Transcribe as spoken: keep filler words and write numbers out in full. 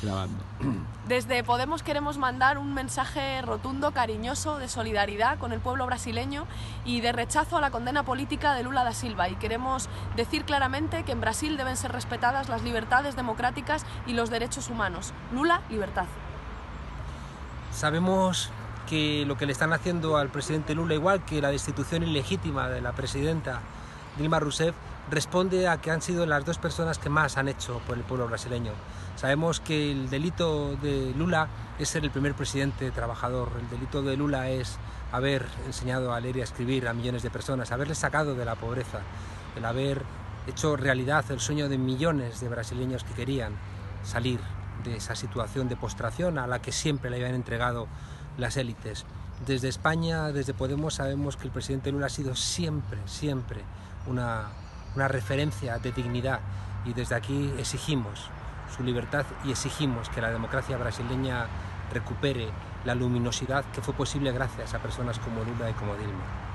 Grabando. Desde Podemos queremos mandar un mensaje rotundo, cariñoso, de solidaridad con el pueblo brasileño y de rechazo a la condena política de Lula da Silva. Y queremos decir claramente que en Brasil deben ser respetadas las libertades democráticas y los derechos humanos. Lula, libertad. Sabemos que lo que le están haciendo al presidente Lula, igual que la destitución ilegítima de la presidenta Dilma Rousseff, responde a que han sido las dos personas que más han hecho por el pueblo brasileño. Sabemos que el delito de Lula es ser el primer presidente trabajador. El delito de Lula es haber enseñado a leer y a escribir a millones de personas, haberles sacado de la pobreza, el haber hecho realidad el sueño de millones de brasileños que querían salir de esa situación de postración a la que siempre le habían entregado las élites. Desde España, desde Podemos, sabemos que el presidente Lula ha sido siempre, siempre una, una referencia de dignidad, y desde aquí exigimos su libertad y exigimos que la democracia brasileña recupere la luminosidad que fue posible gracias a personas como Lula y como Dilma.